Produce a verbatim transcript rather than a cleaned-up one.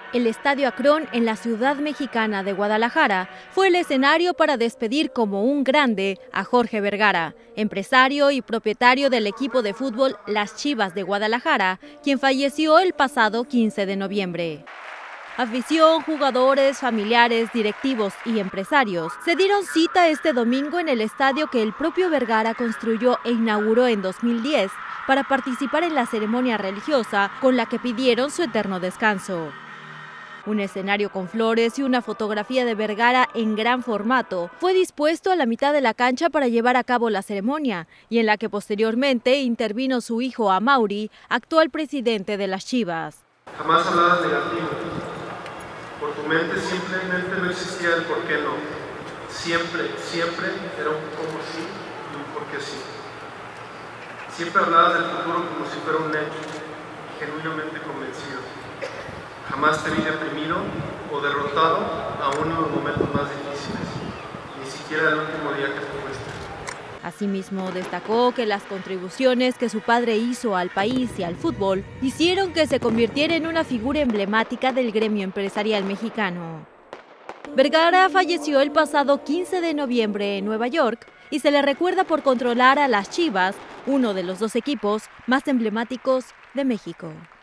El Estadio Akron en la ciudad mexicana de Guadalajara fue el escenario para despedir como un grande a Jorge Vergara, empresario y propietario del equipo de fútbol Las Chivas de Guadalajara, quien falleció el pasado quince de noviembre. Afición, jugadores, familiares, directivos y empresarios se dieron cita este domingo en el estadio que el propio Vergara construyó e inauguró en dos mil diez para participar en la ceremonia religiosa con la que pidieron su eterno descanso. Un escenario con flores y una fotografía de Vergara en gran formato fue dispuesto a la mitad de la cancha para llevar a cabo la ceremonia y en la que posteriormente intervino su hijo Amaury, actual presidente de las Chivas. Jamás hablabas negativo. Por tu mente simplemente no existía el por qué no. Siempre, siempre era un cómo sí y un por qué sí. Siempre hablabas del futuro como si fuera un hecho, genuinamente convencido. Jamás te vi deprimido o derrotado aún en los momentos más difíciles, ni siquiera el último día que te fuiste. Asimismo, destacó que las contribuciones que su padre hizo al país y al fútbol hicieron que se convirtiera en una figura emblemática del gremio empresarial mexicano. Vergara falleció el pasado quince de noviembre en Nueva York y se le recuerda por controlar a las Chivas, uno de los dos equipos más emblemáticos de México.